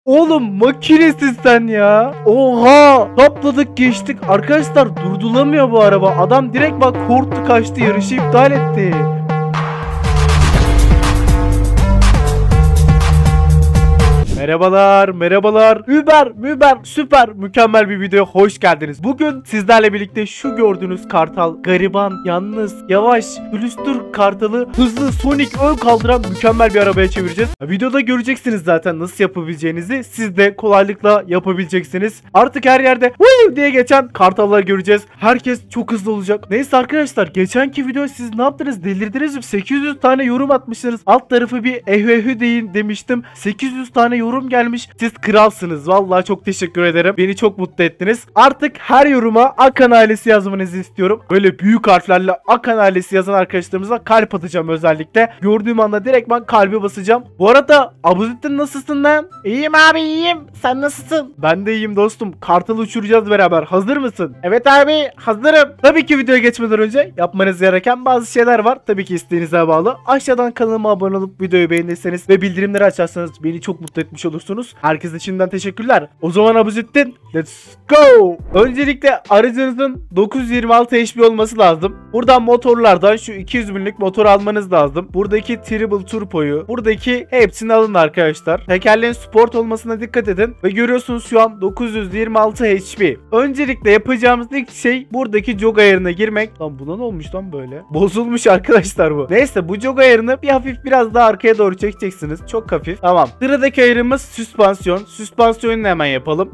Oğlum makinesin sen ya. Oha. Topladık geçtik. Arkadaşlar durdurulamıyor bu araba. Adam direkt bak korktu kaçtı. Yarışı iptal etti. Merhabalar, merhabalar. Uber, süper, mükemmel bir videoya hoş geldiniz. Bugün sizlerle birlikte şu gördüğünüz kartal, gariban, yalnız, yavaş, külüstür kartalı, hızlı, Sonic ön kaldıran mükemmel bir arabaya çevireceğiz. Videoda göreceksiniz zaten nasıl yapabileceğinizi. Siz de kolaylıkla yapabileceksiniz. Artık her yerde "Woo!" diye geçen kartalları göreceğiz. Herkes çok hızlı olacak. Neyse arkadaşlar, geçenki video siz ne yaptınız? Delirdiniz mi? 800 tane yorum atmışsınız. Alt tarafı bir ehü deyin demiştim. 800 tane yorum gelmiş. Siz kralsınız. Vallahi çok teşekkür ederim. Beni çok mutlu ettiniz. Artık her yoruma Akan ailesi yazmanızı istiyorum. Böyle büyük harflerle Akan ailesi yazan arkadaşlarımıza kalp atacağım özellikle. Gördüğüm anda direkt ben kalbe basacağım. Bu arada Abuzittin nasılsın lan? İyiyim abi, iyiyim. Sen nasılsın? Ben de iyiyim dostum. Kartalı uçuracağız beraber. Hazır mısın? Evet abi, hazırım. Tabii ki videoya geçmeden önce yapmanız gereken bazı şeyler var. Tabii ki isteğinize bağlı. Aşağıdan kanalıma abone olup videoyu beğenirseniz ve bildirimleri açarsanız beni çok mutlu etmiş olursunuz. Herkese şimdiden teşekkürler. O zaman Abuzittin, let's go. Öncelikle aracınızın 926 HP olması lazım. Buradan motorlardan şu 200 binlik motor almanız lazım. Buradaki Triple Turbo'yu, buradaki hepsini alın arkadaşlar. Tekerleğin sport olmasına dikkat edin. Ve görüyorsunuz şu an 926 HP. Öncelikle yapacağımız ilk şey buradaki jog ayarına girmek. Lan buna ne olmuş lan böyle? Bozulmuş arkadaşlar bu. Neyse, bu jog ayarını bir hafif biraz daha arkaya doğru çekeceksiniz. Çok hafif. Tamam. Sıradaki ayarımız süspansiyon. Süspansiyonunu hemen yapalım.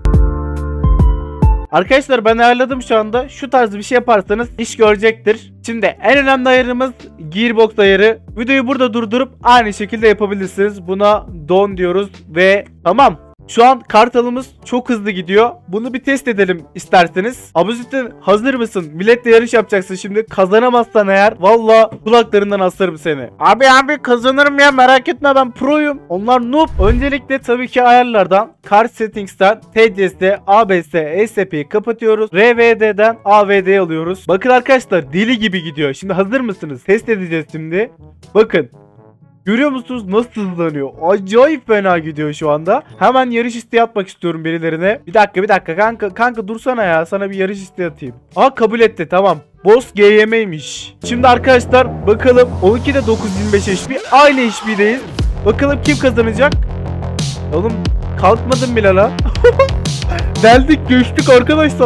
Arkadaşlar ben ayarladım şu anda. Şu tarz bir şey yaparsanız iş görecektir. Şimdi en önemli ayarımız gearbox ayarı. Videoyu burada durdurup aynı şekilde yapabilirsiniz. Buna don diyoruz ve tamam. Şu an kartalımız çok hızlı gidiyor. Bunu bir test edelim isterseniz. Abuzittin, hazır mısın? Milletle yarış yapacaksın şimdi. Kazanamazsan eğer valla kulaklarından asarım seni. Abi kazanırım ya, merak etme, ben proyum. Onlar noob. Öncelikle tabii ki ayarlardan, Car Settings'ten TCS, ABS, ESP'yi kapatıyoruz. RVD'den AVD'yi alıyoruz. Bakın arkadaşlar, deli gibi gidiyor. Şimdi hazır mısınız? Test edeceğiz şimdi. Bakın. Görüyor musunuz nasıl hızlanıyor? Acayip fena gidiyor şu anda. Hemen yarış isteği atmak istiyorum birilerine. Bir dakika kanka dursana ya. Sana bir yarış isteği atayım. Aa, kabul etti, tamam. Boss GM'ymiş. Şimdi arkadaşlar bakalım. Onunki de 925 HP. Aynı HP'deyiz. Bakalım kim kazanacak? Oğlum kalkmadım bile lan. Deldik geçtik arkadaşlar.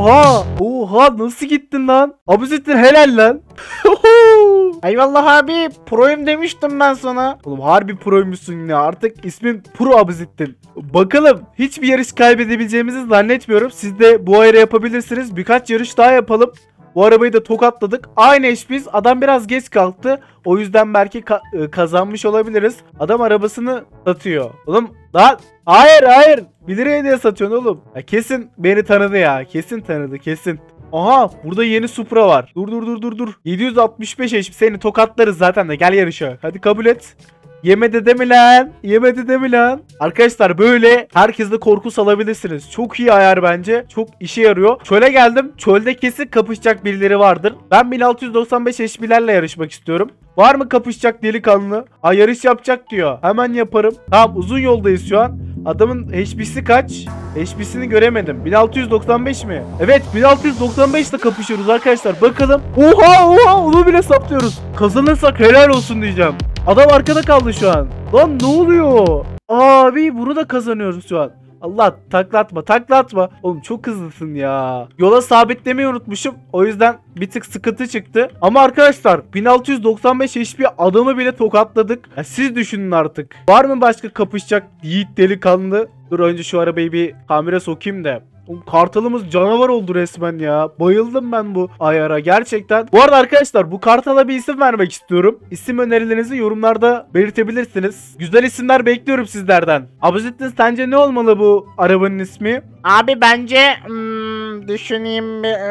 Oha nasıl gittin lan? Abuzittin helal lan. Eyvallah abi, proyum demiştim ben sana. Oğlum harbi proymuşsun ya. Artık ismin Pro Abuzittin. Bakalım, hiçbir yarış kaybedebileceğimizi zannetmiyorum. Siz de bu ayarı yapabilirsiniz. Birkaç yarış daha yapalım. Bu arabayı da tokatladık. Aynı HP'yiz. Adam biraz geç kalktı. O yüzden belki kazanmış olabiliriz. Adam arabasını satıyor. Oğlum daha hayır. 1 liraya diye satıyorsun oğlum. Ya kesin beni tanıdı ya. Kesin tanıdı kesin. Aha, burada yeni Supra var. Dur. 765 HP, seni tokatlarız zaten de, gel yarışa. Hadi kabul et. Yemedi de mi lan? Arkadaşlar böyle herkesle korku salabilirsiniz. Çok iyi ayar bence. Çok işe yarıyor. Çöle geldim. Çölde kesin kapışacak birileri vardır. Ben 1695 HP'lerle yarışmak istiyorum. Var mı kapışacak delikanlı? Yarış yapacak diyor. Hemen yaparım. Tamam, uzun yoldayız şu an. Adamın HP'si kaç? HP'sini göremedim. 1695 mi? Evet, 1695 ile kapışıyoruz arkadaşlar. Bakalım. Oha onu bile saplıyoruz. Kazanırsak helal olsun diyeceğim. Adam arkada kaldı şu an. Lan ne oluyor? Abi bunu da kazanıyoruz şu an. Allah, taklatma. Oğlum çok hızlısın ya. Yola sabitlemeyi unutmuşum. O yüzden bir tık sıkıntı çıktı. Ama arkadaşlar 1695 HP adamı bile tokatladık. Ya siz düşünün artık. Var mı başka kapışacak yiğit delikanlı? Dur önce şu arabayı bir tamire sokayım da. Kartalımız canavar oldu resmen ya. Bayıldım ben bu ayara gerçekten. Bu arada arkadaşlar, bu kartala bir isim vermek istiyorum. İsim önerilerinizi yorumlarda belirtebilirsiniz. Güzel isimler bekliyorum sizlerden. Abuzittin, sence ne olmalı bu arabanın ismi? Abi bence düşüneyim bir.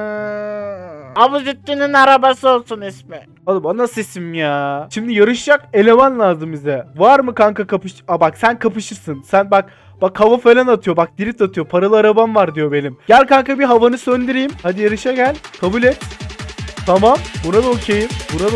Abuzittin'in arabası olsun ismi. Oğlum o nasıl isim ya? Şimdi yarışacak eleman lazım bize. Var mı kanka bak sen kapışırsın. Sen bak hava falan atıyor. Bak drift atıyor. Paralı arabam var diyor benim. Gel kanka bir havanı söndüreyim. Hadi yarışa gel. Kabul et. Tamam. Buna da okeyim.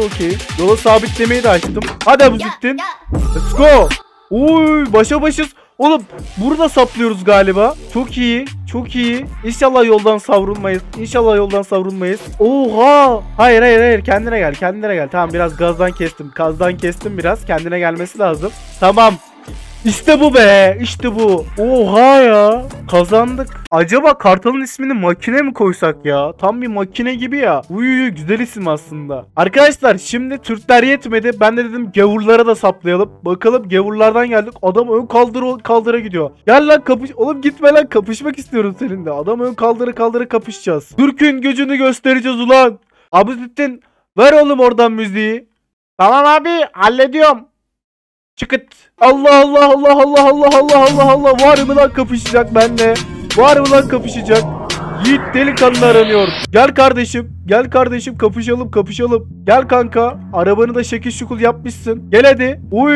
Yola sabitlemeyi de açtım. Hadi Abuzittin. Let's go. Uy, başa başız. Oğlum burada saplıyoruz galiba. Çok iyi. Çok iyi. İnşallah yoldan savrulmayız. İnşallah yoldan savrulmayız. Oha. Hayır hayır hayır. Kendine gel. Kendine gel. Tamam biraz gazdan kestim. Gazdan kestim biraz. Kendine gelmesi lazım. Tamam. İşte bu be. İşte bu. Oha ya. Kazandık. Acaba Kartal'ın ismini makine mi koysak ya? Tam bir makine gibi ya. Uy güzel isim aslında. Arkadaşlar şimdi Türkler yetmedi. Ben de dedim gavurlara da saplayalım. Bakalım gavurlardan geldik. Adam ön kaldıra gidiyor. Gel lan kapış. Oğlum gitme lan, kapışmak istiyorum seninle. Adam ön kaldıra kapışacağız. Türk'ün gücünü göstereceğiz ulan. Abuzettin ver oğlum oradan müziği. Tamam abi, hallediyorum. Çıkıt. Allah Allah Allah Allah Allah Allah Allah Allah. Var mı lan kapışacak benimle? Var mı lan kapışacak? Yiğit delikanlı aranıyor. Gel kardeşim. Gel kardeşim, kapışalım. Gel kanka. Arabanı da şekil şukul yapmışsın. Gel hadi. Uy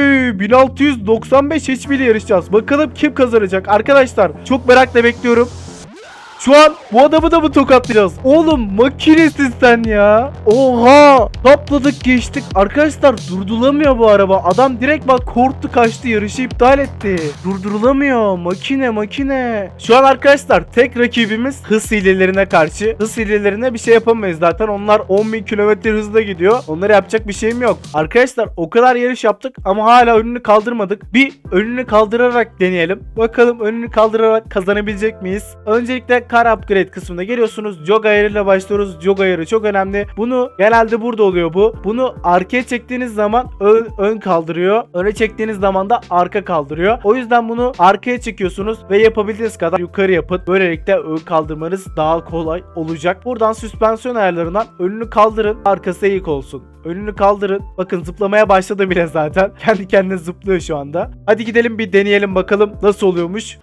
1695 HP ile yarışacağız. Bakalım kim kazanacak arkadaşlar. Çok merakla bekliyorum. Şu an bu adamı da mı tokatlayacağız? Oğlum makinesin sen ya. Oha. Topladık geçtik. Arkadaşlar durdurulamıyor bu araba. Adam direkt bak korktu, kaçtı, yarışı iptal etti. Durdurulamıyor. Makine. Şu an arkadaşlar tek rakibimiz hız hilelerine karşı. Hız hilelerine bir şey yapamayız zaten. Onlar 10.000 km hızla gidiyor. Onlara yapacak bir şeyim yok. Arkadaşlar o kadar yarış yaptık ama hala önünü kaldırmadık. Bir önünü kaldırarak deneyelim. Bakalım önünü kaldırarak kazanabilecek miyiz? Öncelikle car upgrade kısmına geliyorsunuz. Jog ayarıyla başlıyoruz. Jog ayarı çok önemli. Bunu genelde burada oluyor bu. Bunu arkaya çektiğiniz zaman ön kaldırıyor. Öne çektiğiniz zaman da arka kaldırıyor. O yüzden bunu arkaya çekiyorsunuz ve yapabildiğiniz kadar yukarı yapın. Böylelikle ön kaldırmanız daha kolay olacak. Buradan süspansiyon ayarlarından önünü kaldırın. Arkası eğik olsun. Önünü kaldırın. Bakın zıplamaya başladı bile zaten. Kendi kendine zıplıyor şu anda. Hadi gidelim bir deneyelim bakalım nasıl oluyormuş.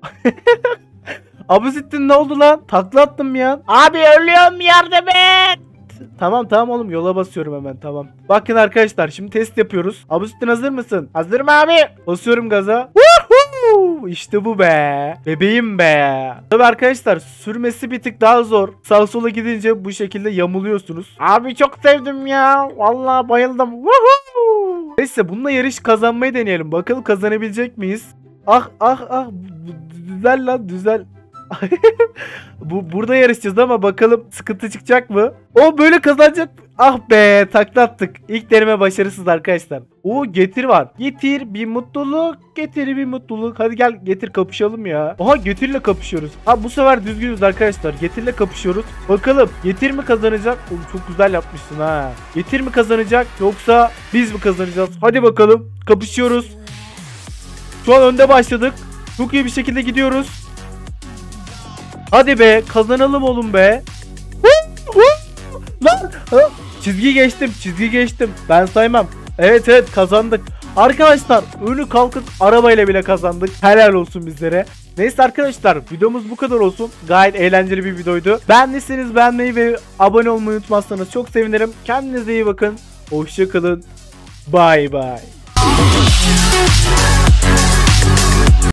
Abuzettin ne oldu lan? Takla attım ya. Abi ölüyorum, yardım et. Tamam oğlum, yola basıyorum hemen, tamam. Bakın arkadaşlar şimdi test yapıyoruz. Abuzettin hazır mısın? Hazırım abi. Basıyorum gaza. İşte bu be. Bebeğim be. Tabii arkadaşlar sürmesi bir tık daha zor. Sağa sola gidince bu şekilde yamuluyorsunuz. Abi çok sevdim ya. Vallahi bayıldım. Woohoo! Neyse bununla yarış kazanmayı deneyelim. Bakalım kazanabilecek miyiz? Ah. Düzel lan, düzel. Burada yarışacağız ama bakalım sıkıntı çıkacak mı? O böyle kazanacak. Ah be, takla attık. İlk deneme başarısız arkadaşlar. O getir var. Getir bir mutluluk. Getir bir mutluluk. Hadi gel getir kapışalım ya. Aha getirle kapışıyoruz. Ha bu sefer düzgünüz arkadaşlar. Getirle kapışıyoruz. Bakalım getir mi kazanacak? Oğlum çok güzel yapmışsın ha. Getir mi kazanacak yoksa biz mi kazanacağız? Hadi bakalım kapışıyoruz. Şu an önde başladık. Çok iyi bir şekilde gidiyoruz. Hadi be kazanalım oğlum be. Lan çizgi geçtim. Ben saymam. Evet kazandık. Arkadaşlar önü kalkıp arabayla bile kazandık. Helal olsun bizlere. Neyse arkadaşlar videomuz bu kadar olsun. Gayet eğlenceli bir videoydu. Beğendiyseniz beğenmeyi ve abone olmayı unutmazsanız çok sevinirim. Kendinize iyi bakın. Hoşça kalın. Bye bye.